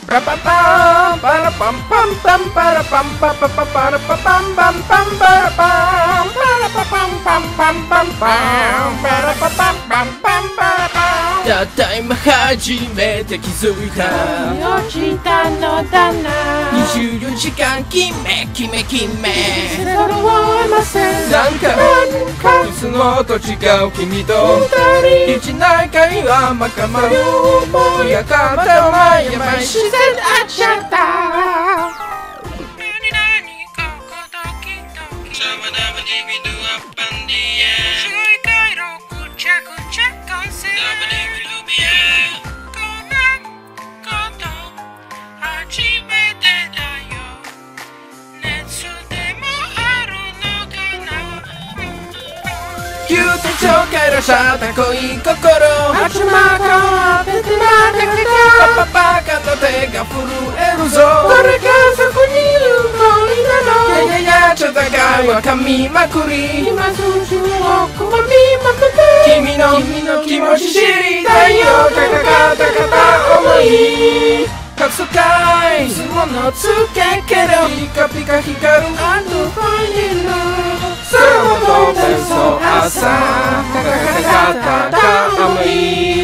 パパパンパラパンパンパンパラパンパパパパラパパンパンパンパラパンパラパパンパンパンパンパンパラパパンパンパンパラパン。たった今初めて気づいた落ちたのだな。 24時間キメキメキメ揃いません。 なんかいつもと違う君と一内会話まかまるやかまたまやまい自然あっちゃった。キュート超快楽さた恋心あちまか当ててなかパパパカの手が震えるぞ。 誰かそこにいる恋なの。 やややちょっとがいは噛みまくり今数字をこまみまくって君の気持ち知りたいよ。かた思いカツカイスモのつけけどピカピカ光るあとファイニル空の戦争朝か思い